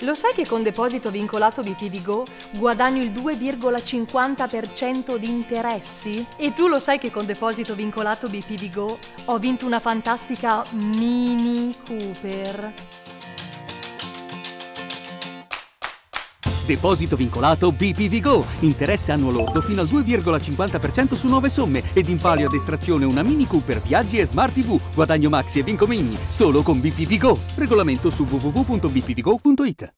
Lo sai che con deposito vincolato BPVGO guadagno il 2,50% di interessi? E tu lo sai che con deposito vincolato BPVGO ho vinto una fantastica Mini Cooper? Deposito vincolato BPVGO. Interesse annuo lordo fino al 2,50% su 9 somme ed in palio ad estrazione una Mini Cooper Viaggi e Smart TV. Guadagno maxi e vinco mini. Solo con BPVGO. Regolamento su www.bpvgo.it.